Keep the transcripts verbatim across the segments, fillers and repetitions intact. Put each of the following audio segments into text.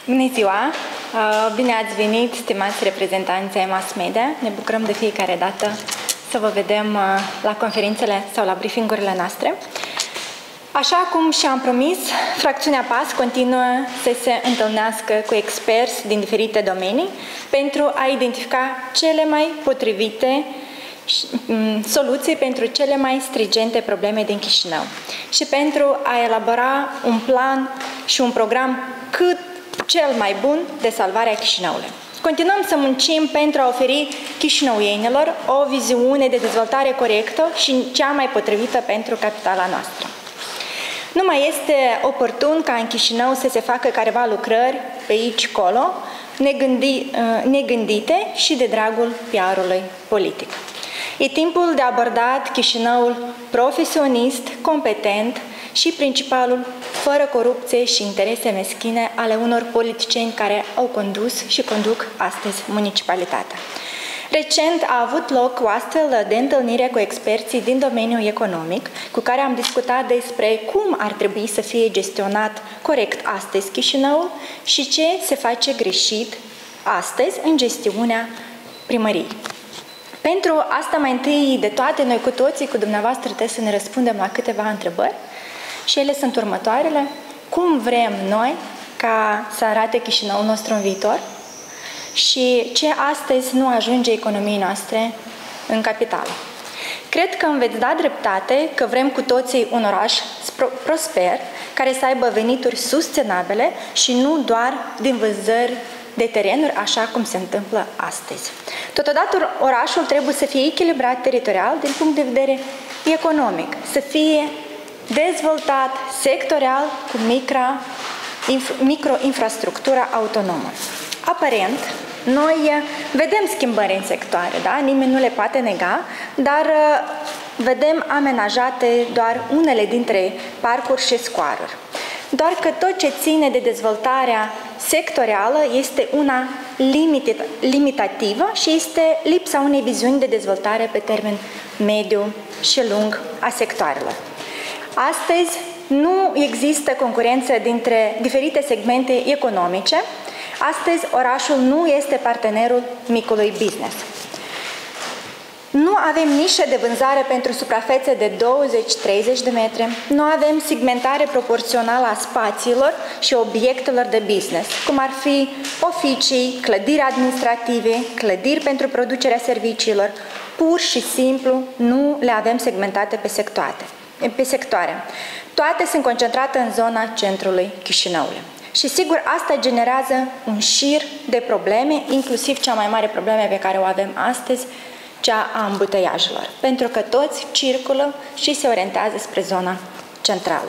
Bună ziua! Bine ați venit, stimați reprezentanți ai mass media. Ne bucurăm de fiecare dată să vă vedem la conferințele sau la briefingurile noastre. Așa cum și-am promis, fracțiunea P A S continuă să se întâlnească cu experți din diferite domenii pentru a identifica cele mai potrivite soluții pentru cele mai strigente probleme din Chișinău și pentru a elabora un plan și un program cât cel mai bun de salvare a Chișinăului. Continuăm să muncim pentru a oferi chișinăuienilor o viziune de dezvoltare corectă și cea mai potrivită pentru capitala noastră. Nu mai este oportun ca în Chișinău să se facă careva lucrări pe aici, colo, negândi, negândite și de dragul P R-ului politic. E timpul de abordat Chișinăul profesionist, competent și principalul fără corupție și interese meschine ale unor politicieni care au condus și conduc astăzi municipalitatea. Recent a avut loc o astfel de întâlnire cu experții din domeniul economic, cu care am discutat despre cum ar trebui să fie gestionat corect astăzi Chișinăul și ce se face greșit astăzi în gestiunea primăriei. Pentru asta, mai întâi de toate, noi cu toții, cu dumneavoastră, trebuie să ne răspundem la câteva întrebări și ele sunt următoarele. Cum vrem noi ca să arate Chișinăul nostru în viitor? Și ce astăzi nu ajunge economiei noastre în capitală? Cred că îmi veți da dreptate că vrem cu toții un oraș prosper, care să aibă venituri sustenabile și nu doar din vânzări de terenuri, așa cum se întâmplă astăzi. Totodată, orașul trebuie să fie echilibrat teritorial din punct de vedere economic, să fie dezvoltat sectorial cu micro, microinfrastructura autonomă. Aparent, noi vedem schimbări în sectoare, da? Nimeni nu le poate nega, dar vedem amenajate doar unele dintre parcuri și scoaruri. Doar că tot ce ține de dezvoltarea sectorială este una limitativă și este lipsa unei viziuni de dezvoltare pe termen mediu și lung a sectoarelor. Astăzi nu există concurență dintre diferite segmente economice. Astăzi orașul nu este partenerul micului business. Nu avem nișe de vânzare pentru suprafețe de douăzeci treizeci de metri, nu avem segmentare proporțională a spațiilor și obiectelor de business, cum ar fi oficii, clădiri administrative, clădiri pentru producerea serviciilor. Pur și simplu nu le avem segmentate pe sectoare. Pe sectoare. Toate sunt concentrate în zona centrului Chișinăului. Și sigur, asta generează un șir de probleme, inclusiv cea mai mare problemă pe care o avem astăzi, cea a îmbuteiajelor, pentru că toți circulă și se orientează spre zona centrală.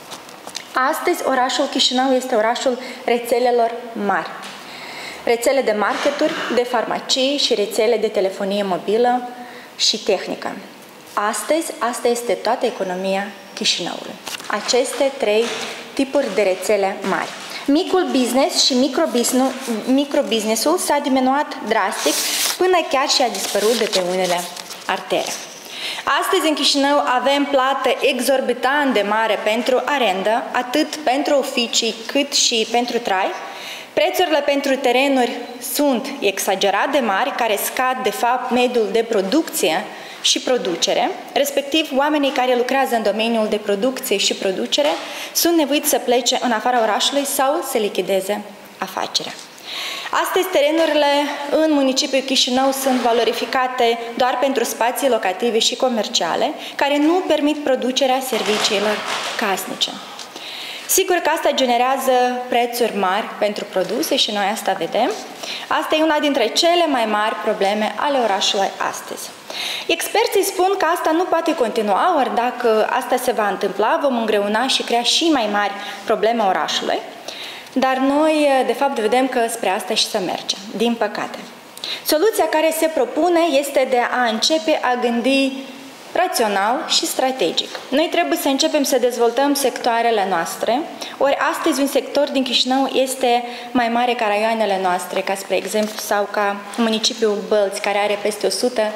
Astăzi, orașul Chișinău este orașul rețelelor mari. Rețele de marketuri, de farmacii și rețele de telefonie mobilă și tehnică. Astăzi, asta este toată economia Chișinăului. Aceste trei tipuri de rețele mari. Micul business și microbusinessul s-a diminuat drastic până chiar și a dispărut de pe unele artere. Astăzi în Chișinău avem plată exorbitant de mare pentru arendă, atât pentru oficii cât și pentru trai. Prețurile pentru terenuri sunt exagerat de mari, care scad de fapt mediul de producție și producere, respectiv oamenii care lucrează în domeniul de producție și producere sunt nevoiți să plece în afara orașului sau să lichideze afacerea. Astăzi, terenurile în municipiul Chișinău sunt valorificate doar pentru spații locative și comerciale, care nu permit producerea serviciilor casnice. Sigur că asta generează prețuri mari pentru produse și noi asta vedem. Asta e una dintre cele mai mari probleme ale orașului astăzi. Experții spun că asta nu poate continua, ori dacă asta se va întâmpla, vom îngreuna și crea și mai mari probleme orașului. Dar noi, de fapt, vedem că spre asta și să merge, din păcate. Soluția care se propune este de a începe a gândi rațional și strategic. Noi trebuie să începem să dezvoltăm sectoarele noastre, ori astăzi un sector din Chișinău este mai mare ca raioanele noastre, ca spre exemplu, sau ca municipiul Bălți, care are peste o sută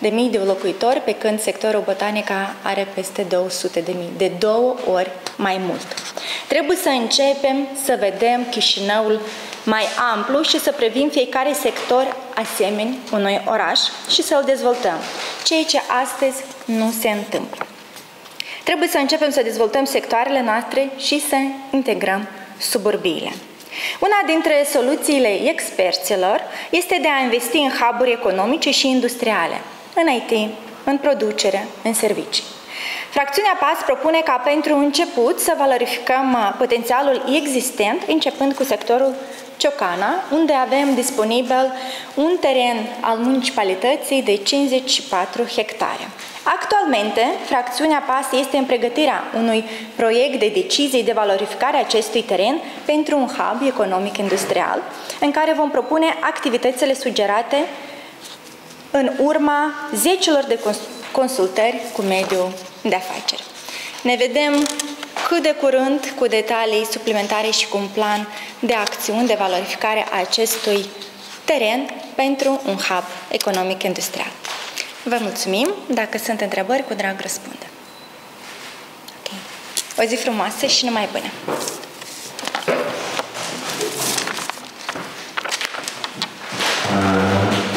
de mii de locuitori, pe când sectorul Botanica are peste două sute de mii, de două ori mai mult. Trebuie să începem să vedem Chișinăul mai amplu și să privim fiecare sector asemeni unui oraș și să-l dezvoltăm, ceea ce astăzi nu se întâmplă. Trebuie să începem să dezvoltăm sectoarele noastre și să integrăm suburbiile. Una dintre soluțiile experților este de a investi în hub-uri economice și industriale, în I T, în producere, în servicii. Fracțiunea P A S propune ca pentru început să valorificăm potențialul existent, începând cu sectorul Ciocana, unde avem disponibil un teren al municipalității de cincizeci și patru hectare. Actualmente, fracțiunea P A S este în pregătirea unui proiect de decizie de valorificare a acestui teren pentru un hub economic-industrial, în care vom propune activitățile sugerate în urma zecilor de consultări cu mediul de afaceri. Ne vedem cât de curând cu detalii suplimentare și cu un plan de acțiuni de valorificare a acestui teren pentru un hub economic-industrial. Vă mulțumim. Dacă sunt întrebări, cu drag răspunde. Okay. O zi frumoasă și numai bună!